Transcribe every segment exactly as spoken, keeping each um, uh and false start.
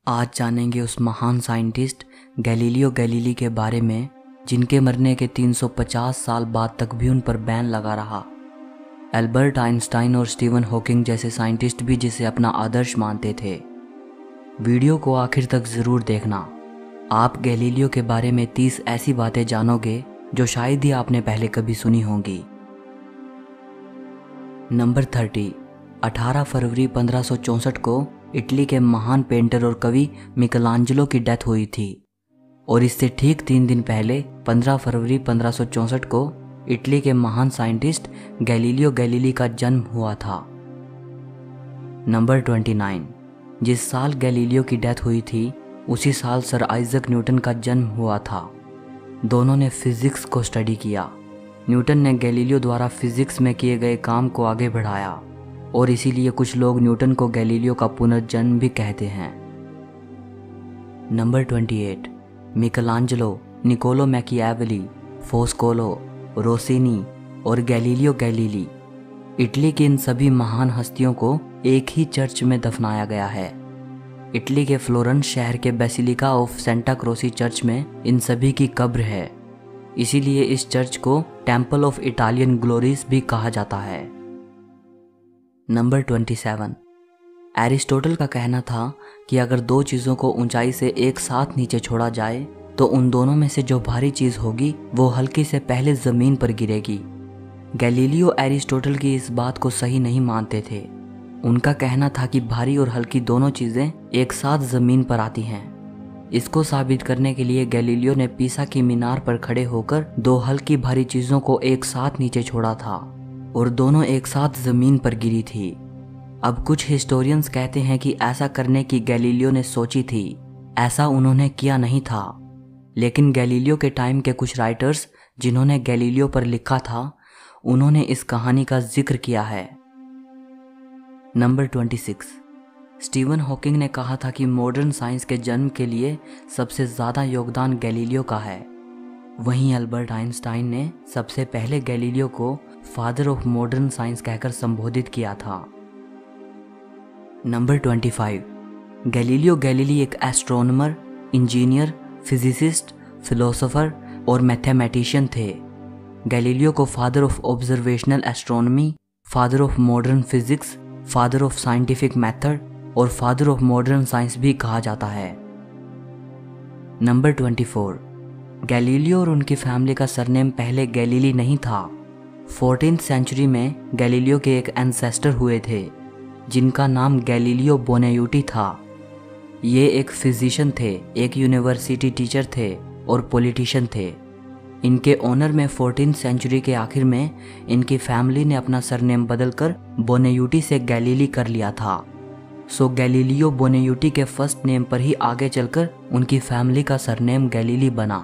आज जानेंगे उस महान साइंटिस्ट गैलीलियो गैलीली के बारे में जिनके मरने के तीन सौ पचास साल बाद तक भी उन पर बैन लगा रहा। एल्बर्ट आइंस्टाइन और स्टीवन हॉकिंग जैसे साइंटिस्ट भी जिसे अपना आदर्श मानते थे। वीडियो को आखिर तक ज़रूर देखना। आप गैलीलियो के बारे में तीस ऐसी बातें जानोगे जो शायद ही आपने पहले कभी सुनी होंगी। नंबर थर्टी, अठारह फरवरी पंद्रह सौ चौंसठ को इटली के महान पेंटर और कवि मिकलांजेलो की डेथ हुई थी और इससे ठीक तीन दिन पहले पंद्रह फरवरी पंद्रह सौ चौंसठ को इटली के महान साइंटिस्ट गैलीलियो गैलीली का जन्म हुआ था। नंबर उनतीस, जिस साल गैलीलियो की डेथ हुई थी उसी साल सर आइजक न्यूटन का जन्म हुआ था। दोनों ने फिजिक्स को स्टडी किया। न्यूटन ने गैलीलियो द्वारा फिजिक्स में किए गए काम को आगे बढ़ाया और इसीलिए कुछ लोग न्यूटन को गैलीलियो का पुनर्जन्म भी कहते हैं। नंबर अट्ठाईस, मिकलांजेलो, निकोलो मैकियावेली, फोस्कोलो, रोसिनी और गैलीलियो गैलीली। इटली की इन सभी महान हस्तियों को एक ही चर्च में दफनाया गया है। इटली के फ्लोरेंस शहर के Basilica of Santa Croce church में इन सभी की कब्र है। इसीलिए इस चर्च को टेम्पल ऑफ इटालियन ग्लोरीज भी कहा जाता है। नंबर सत्ताईस, एरिस्टोटल का कहना था कि अगर दो चीज़ों को ऊंचाई से एक साथ नीचे छोड़ा जाए तो उन दोनों में से जो भारी चीज़ होगी वो हल्की से पहले ज़मीन पर गिरेगी। गैलीलियो एरिस्टोटल की इस बात को सही नहीं मानते थे। उनका कहना था कि भारी और हल्की दोनों चीज़ें एक साथ ज़मीन पर आती हैं। इसको साबित करने के लिए गैलीलियो ने पीसा की मीनार पर खड़े होकर दो हल्की भारी चीज़ों को एक साथ नीचे छोड़ा था और दोनों एक साथ ज़मीन पर गिरी थी। अब कुछ हिस्टोरियंस कहते हैं कि ऐसा करने की गैलीलियो ने सोची थी, ऐसा उन्होंने किया नहीं था। लेकिन गैलीलियो के टाइम के कुछ राइटर्स जिन्होंने गैलीलियो पर लिखा था उन्होंने इस कहानी का जिक्र किया है। नंबर छब्बीस, स्टीवन हॉकिंग ने कहा था कि मॉडर्न साइंस के जन्म के लिए सबसे ज़्यादा योगदान गैलीलियो का है। वहीं एल्बर्ट आइंस्टाइन ने सबसे पहले गैलीलियो को फादर ऑफ मॉडर्न साइंस कहकर संबोधित किया था। नंबर पच्चीस, गैलीलियो गैलीली एक एस्ट्रोनॉमर, इंजीनियर, फिजिसिस्ट, फिलोसोफर और मैथमेटिशियन थे। गैलीलियो को father of observational astronomy, father of modern physics, father of scientific method और फादर ऑफ मॉडर्न साइंस भी कहा जाता है। नंबर चौबीस, गैलीलियो और उनकी फैमिली का सरनेम पहले गैलीली नहीं था। फोर्टीन्थ सेंचुरी में गैलीलियो के एक एंसेस्टर हुए थे जिनका नाम गैलीलियो बोनायुटी था। ये एक फिजिशियन थे, एक यूनिवर्सिटी टीचर थे और पॉलिटिशियन थे। इनके ऑनर में फोर्टीन्थ सेंचुरी के आखिर में इनकी फैमिली ने अपना सरनेम बदलकर बोनायुटी से गैलीली कर लिया था। सो गैलीलियो बोनायुटी के फर्स्ट नेम पर ही आगे चलकर उनकी फैमिली का सरनेम गैलीली बना।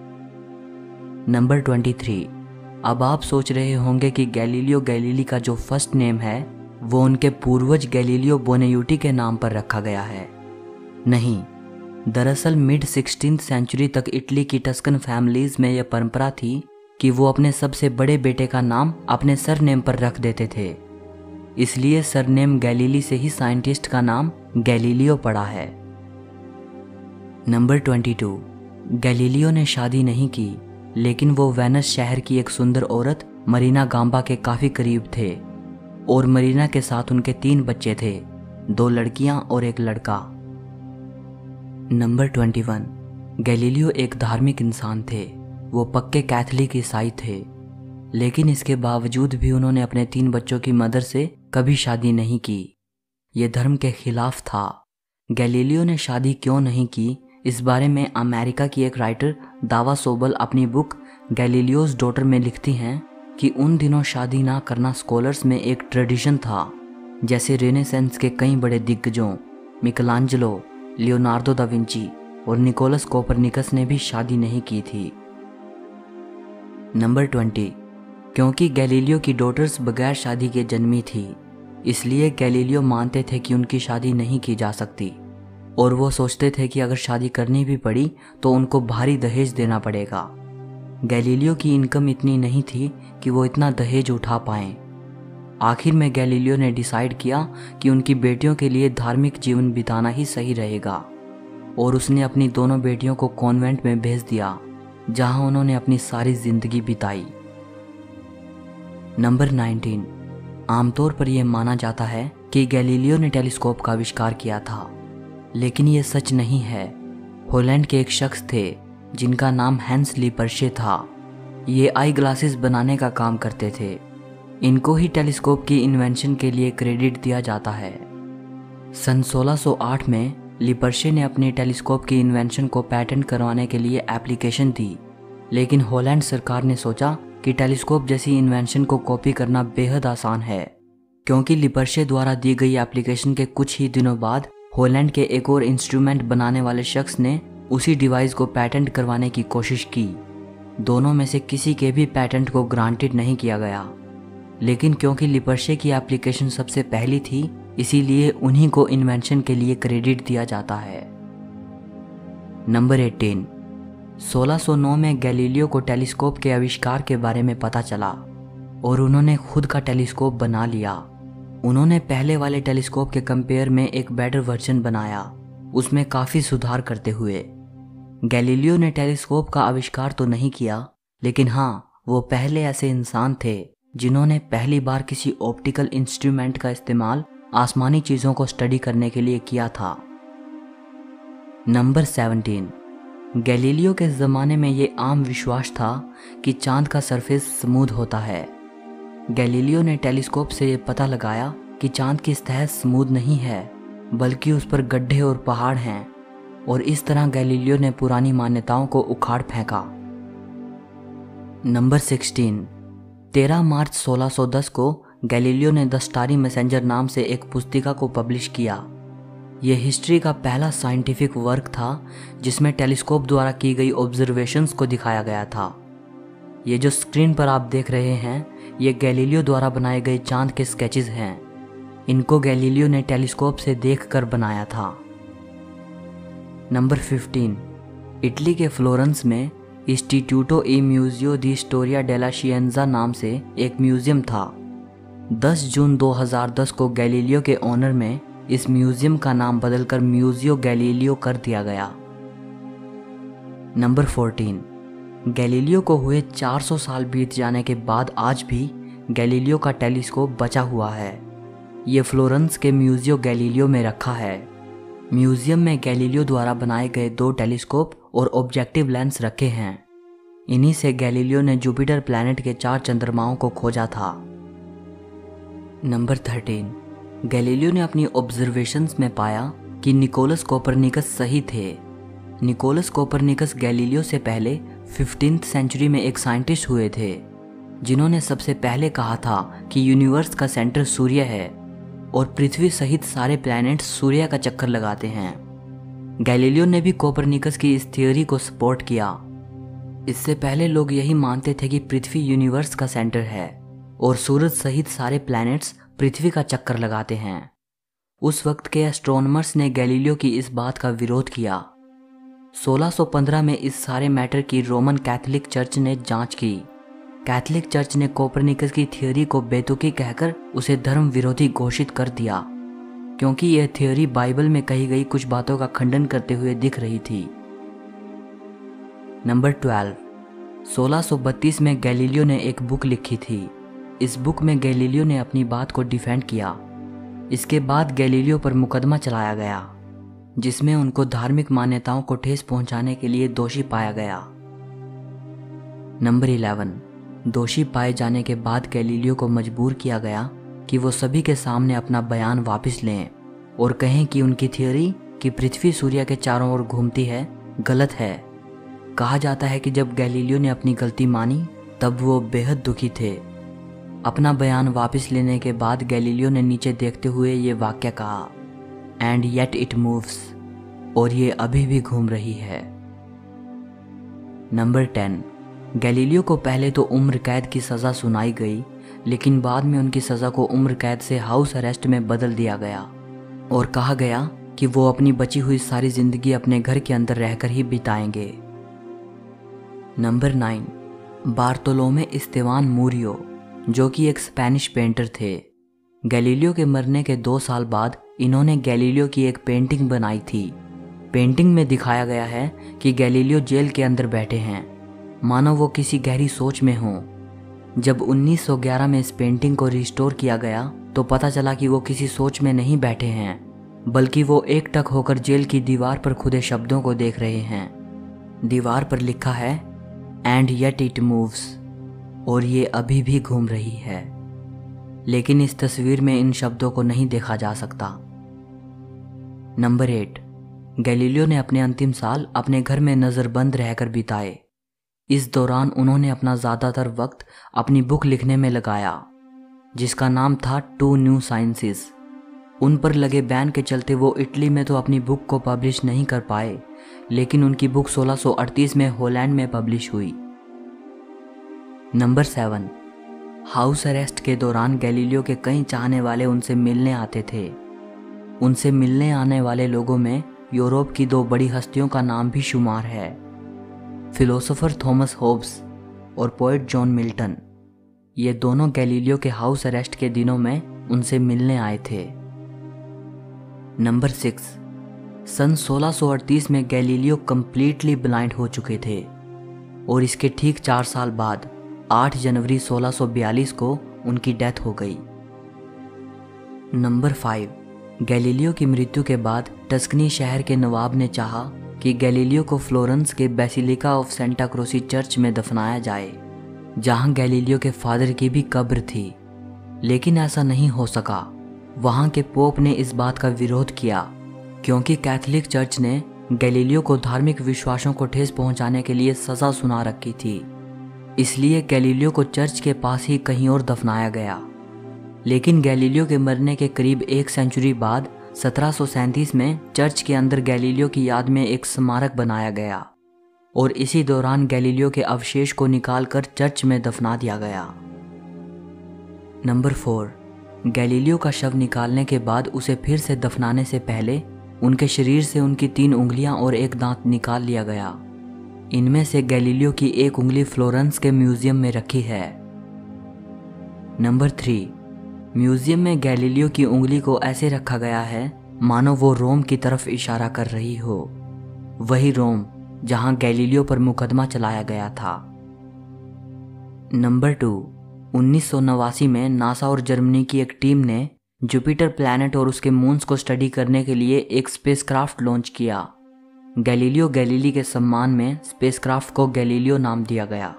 नंबर तेईस, अब आप सोच रहे होंगे कि गैलीलियो गैलीली का जो फर्स्ट नेम है वो उनके पूर्वज गैलीलियो बोनायुटी के नाम पर रखा गया है। नहीं, दरअसल मिड सिक्सटीन्थ सेंचुरी तक इटली की टस्कन फैमिलीज में यह परंपरा थी कि वो अपने सबसे बड़े बेटे का नाम अपने सरनेम पर रख देते थे। इसलिए सरनेम गैलीली से ही साइंटिस्ट का नाम गैलीलियो पड़ा है। नंबर बाईस, गैलीलियो ने शादी नहीं की लेकिन वो वेनिस शहर की एक सुंदर औरत मरीना गांबा के काफ़ी करीब थे और मरीना के साथ उनके तीन बच्चे थे, दो लड़कियां और एक लड़का। नंबर इक्कीस, गैलीलियो एक धार्मिक इंसान थे। वो पक्के कैथोलिक ईसाई थे लेकिन इसके बावजूद भी उन्होंने अपने तीन बच्चों की मदर से कभी शादी नहीं की। ये धर्म के खिलाफ था। गैलीलियो ने शादी क्यों नहीं की इस बारे में अमेरिका की एक राइटर दावा सोबल अपनी बुक गैलीलियोज डॉटर में लिखती हैं कि उन दिनों शादी ना करना स्कॉलर्स में एक ट्रेडिशन था। जैसे रेनेसेंस के कई बड़े दिग्गजों मिकलांजेलो, लियोनार्डो दा विंची और निकोलस कोपरनिकस ने भी शादी नहीं की थी। नंबर बीस, क्योंकि गैलीलियो की डॉटर्स बगैर शादी के जन्मी थी इसलिए गैलीलियो मानते थे कि उनकी शादी नहीं की जा सकती और वो सोचते थे कि अगर शादी करनी भी पड़ी तो उनको भारी दहेज देना पड़ेगा। गैलीलियो की इनकम इतनी नहीं थी कि वो इतना दहेज उठा पाएं। आखिर में गैलीलियो ने डिसाइड किया कि उनकी बेटियों के लिए धार्मिक जीवन बिताना ही सही रहेगा और उसने अपनी दोनों बेटियों को कॉन्वेंट में भेज दिया, जहां उन्होंने अपनी सारी जिंदगी बिताई। Number nineteen. आमतौर पर यह माना जाता है कि गैलीलियो ने टेलीस्कोप का आविष्कार किया था, लेकिन यह सच नहीं है। हॉलैंड के एक शख्स थे जिनका नाम हैंस लिपर्शे था। ये आई ग्लासेस बनाने का काम करते थे। इनको ही टेलीस्कोप की इन्वेंशन के लिए क्रेडिट दिया जाता है। सन सोलह सौ आठ में लिपर्शे ने अपनी टेलीस्कोप की इन्वेंशन को पेटेंट करवाने के लिए एप्लीकेशन दी, लेकिन हॉलैंड सरकार ने सोचा कि टेलीस्कोप जैसी इन्वेंशन को कॉपी करना बेहद आसान है, क्योंकि लिपर्शे द्वारा दी गई एप्लीकेशन के कुछ ही दिनों बाद हॉलैंड के एक और इंस्ट्रूमेंट बनाने वाले शख्स ने उसी डिवाइस को पेटेंट करवाने की कोशिश की। दोनों में से किसी के भी पेटेंट को ग्रांटेड नहीं किया गया, लेकिन क्योंकि लिपर्शे की एप्लीकेशन सबसे पहली थी, इसीलिए उन्हीं को इन्वेंशन के लिए क्रेडिट दिया जाता है। Number eighteen. सोलह सौ नौ में गैलीलियो को टेलीस्कोप के आविष्कार के बारे में पता चला और उन्होंने खुद का टेलीस्कोप बना लिया। उन्होंने पहले वाले टेलीस्कोप के कंपेयर में एक बेटर वर्जन बनाया, उसमें काफ़ी सुधार करते हुए। गैलीलियो ने टेलीस्कोप का आविष्कार तो नहीं किया, लेकिन हाँ, वो पहले ऐसे इंसान थे जिन्होंने पहली बार किसी ऑप्टिकल इंस्ट्रूमेंट का इस्तेमाल आसमानी चीज़ों को स्टडी करने के लिए किया था। Number seventeen. गैलीलियो के ज़माने में ये आम विश्वास था कि चांद का सरफेस स्मूथ होता है। गैलीलियो ने टेलीस्कोप से ये पता लगाया कि चांद की सतह स्मूथ नहीं है, बल्कि उस पर गड्ढे और पहाड़ हैं, और इस तरह गैलीलियो ने पुरानी मान्यताओं को उखाड़ फेंका। Number sixteen. तेरह मार्च सोलह सौ दस को गैलीलियो ने द स्टारी मैसेंजर नाम से एक पुस्तिका को पब्लिश किया। यह हिस्ट्री का पहला साइंटिफिक वर्क था जिसमें टेलीस्कोप द्वारा की गई ऑब्जर्वेशंस को दिखाया गया था। ये जो स्क्रीन पर आप देख रहे हैं, ये गैलीलियो द्वारा बनाए गए चांद के स्केचेस हैं। इनको गैलीलियो ने टेलीस्कोप से देखकर बनाया था। Number fifteen. इटली के फ्लोरेंस में इंस्टीट्यूटो ई म्यूजियो दी स्टोरिया डेला शिएंजा नाम से एक म्यूजियम था। दस जून दो हज़ार दस को गैलीलियो के ऑनर में इस म्यूजियम का नाम बदलकर म्यूजियो गैलीलियो कर दिया गया। Number fourteen. गैलीलियो को हुए चार सौ साल बीत जाने के बाद आज भी गैलीलियो का टेलीस्कोप बचा हुआ है। ये फ्लोरेंस के म्यूजियो गैलीलियो में रखा है। म्यूजियम में गैलीलियो द्वारा बनाए गए दो टेलीस्कोप और ऑब्जेक्टिव लेंस रखे हैं। इन्हीं से गैलीलियो ने जुपिटर प्लैनेट के चार चंद्रमाओं को खोजा था। Number thirteen. गैलीलियो ने अपनी ऑब्जर्वेशंस में पाया कि निकोलस कोपरनिकस सही थे। निकोलस कोपरनिकस गैलीलियो से पहले फिफ्टीन्थ सेंचुरी में एक साइंटिस्ट हुए थे, जिन्होंने सबसे पहले कहा था कि यूनिवर्स का सेंटर सूर्य है और पृथ्वी सहित सारे प्लैनेट्स सूर्य का चक्कर लगाते हैं। गैलीलियो ने भी कोपरनिकस की इस थियोरी को सपोर्ट किया। इससे पहले लोग यही मानते थे कि पृथ्वी यूनिवर्स का सेंटर है और सूरज सहित सारे प्लैनेट्स पृथ्वी का चक्कर लगाते हैं। उस वक्त के एस्ट्रोनॉमर्स ने गैलीलियो की इस बात का विरोध किया। सोलह सौ पंद्रह में इस सारे मैटर की रोमन कैथोलिक चर्च ने जांच की। कैथोलिक चर्च ने कोपरनिकस की थ्योरी को बेतुकी कहकर उसे धर्म विरोधी घोषित कर दिया, क्योंकि यह थ्योरी बाइबल में कही गई कुछ बातों का खंडन करते हुए दिख रही थी। Number twelve. सोलह सौ बत्तीस में गैलीलियो ने एक बुक लिखी थी। इस बुक में गैलीलियो ने अपनी बात को डिफेंड किया। इसके बाद गैलीलियो पर मुकदमा चलाया गया, जिसमें उनको धार्मिक मान्यताओं को ठेस पहुंचाने के लिए दोषी पाया गया। Number eleven. दोषी पाए जाने के बाद गैलीलियो को मजबूर किया गया कि वो सभी के सामने अपना बयान वापस लें और कहें कि उनकी थ्योरी कि पृथ्वी सूर्य के चारों ओर घूमती है गलत है। कहा जाता है कि जब गैलीलियो ने अपनी गलती मानी तब वो बेहद दुखी थे। अपना बयान वापस लेने के बाद गैलीलियो ने नीचे देखते हुए ये वाक्य कहा, एंड येट इट मूव्स, और ये अभी भी घूम रही है। Number ten. गैलीलियो को पहले तो उम्र कैद की सज़ा सुनाई गई, लेकिन बाद में उनकी सज़ा को उम्र कैद से हाउस अरेस्ट में बदल दिया गया और कहा गया कि वो अपनी बची हुई सारी ज़िंदगी अपने घर के अंदर रहकर ही बिताएंगे। Number nine. बार्तोलोमे इस्तेवान मूरियो, जो कि एक स्पेनिश पेंटर थे। गैलीलियो के मरने के दो साल बाद इन्होंने गैलीलियो की एक पेंटिंग बनाई थी। पेंटिंग में दिखाया गया है कि गैलीलियो जेल के अंदर बैठे हैं, मानो वो किसी गहरी सोच में हों। जब उन्नीस सौ ग्यारह में इस पेंटिंग को रिस्टोर किया गया तो पता चला कि वो किसी सोच में नहीं बैठे हैं, बल्कि वो एकटक होकर जेल की दीवार पर खुदे शब्दों को देख रहे हैं। दीवार पर लिखा है एंड येट इट मूव्स, और ये अभी भी घूम रही है। लेकिन इस तस्वीर में इन शब्दों को नहीं देखा जा सकता। नंबर एट, गैलीलियो ने अपने अंतिम साल अपने घर में नज़रबंद रहकर बिताए। इस दौरान उन्होंने अपना ज़्यादातर वक्त अपनी बुक लिखने में लगाया, जिसका नाम था टू न्यू साइंसेस। उन पर लगे बैन के चलते वो इटली में तो अपनी बुक को पब्लिश नहीं कर पाए, लेकिन उनकी बुक सोलह सौ अड़तीस में हॉलैंड में पब्लिश हुई। नंबर सेवन, हाउस अरेस्ट के दौरान गैलीलियो के कई चाहने वाले उनसे मिलने आते थे। उनसे मिलने आने वाले लोगों में यूरोप की दो बड़ी हस्तियों का नाम भी शुमार है, फिलोसोफर थॉमस होब्स और पोएट जॉन मिल्टन। ये दोनों गैलीलियो के हाउस अरेस्ट के दिनों में उनसे मिलने आए थे। नंबर सिक्स, सन सोलह सौ अड़तीस में गैलीलियो कंप्लीटली ब्लाइंड हो चुके थे और इसके ठीक चार साल बाद आठ जनवरी सोलह सौ बयालीस को उनकी डेथ हो गई। नंबर फाइव, गैलीलियो की मृत्यु के बाद टस्कनी शहर के नवाब ने चाहा कि गैलीलियो को फ्लोरेंस के Basilica of Santa Croce church में दफनाया जाए, जहां गैलीलियो के फादर की भी कब्र थी। लेकिन ऐसा नहीं हो सका। वहां के पोप ने इस बात का विरोध किया, क्योंकि कैथोलिक चर्च ने गैलीलियो को धार्मिक विश्वासों को ठेस पहुंचाने के लिए सजा सुना रखी थी। इसलिए गैलीलियो को चर्च के पास ही कहीं और दफनाया गया। लेकिन गैलीलियो के मरने के करीब एक सेंचुरी बाद सत्रह सौ सैंतीस में चर्च के अंदर गैलीलियो की याद में एक स्मारक बनाया गया और इसी दौरान गैलीलियो के अवशेष को निकालकर चर्च में दफना दिया गया। नंबर फोर, गैलीलियो का शव निकालने के बाद उसे फिर से दफनाने से पहले उनके शरीर से उनकी तीन उंगलियां और एक दांत निकाल लिया गया। इनमें से गैलीलियो की एक उंगली फ्लोरेंस के म्यूजियम में रखी है। नंबर थ्री, म्यूजियम में गैलीलियो की उंगली को ऐसे रखा गया है मानो वो रोम की तरफ इशारा कर रही हो, वही रोम जहां गैलीलियो पर मुकदमा चलाया गया था। नंबर टू, उन्नीस सौ नवासी में नासा और जर्मनी की एक टीम ने जुपिटर प्लैनेट और उसके मून्स को स्टडी करने के लिए एक स्पेसक्राफ्ट लॉन्च किया। गैलीलियो गैलीली के सम्मान में स्पेसक्राफ्ट को गैलीलियो नाम दिया गया।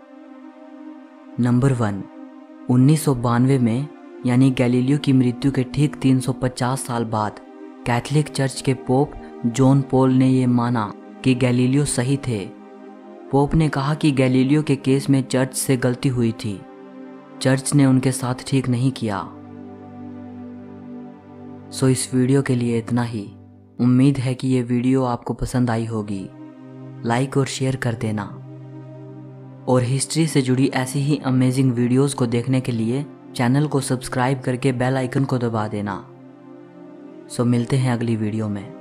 नंबर वन, उन्नीस सौ बानवे में यानी गैलीलियो की मृत्यु के ठीक तीन सौ पचास साल बाद कैथोलिक चर्च के पोप जॉन पॉल ने यह माना कि गैलीलियो सही थे। पोप ने कहा कि गैलीलियो के केस में चर्च से गलती हुई थी, चर्च ने उनके साथ ठीक नहीं किया। सो इस वीडियो के लिए इतना ही। उम्मीद है कि ये वीडियो आपको पसंद आई होगी। लाइक और शेयर कर देना और हिस्ट्री से जुड़ी ऐसी ही अमेजिंग वीडियोस को देखने के लिए चैनल को सब्सक्राइब करके बेल आइकन को दबा देना। सो मिलते हैं अगली वीडियो में।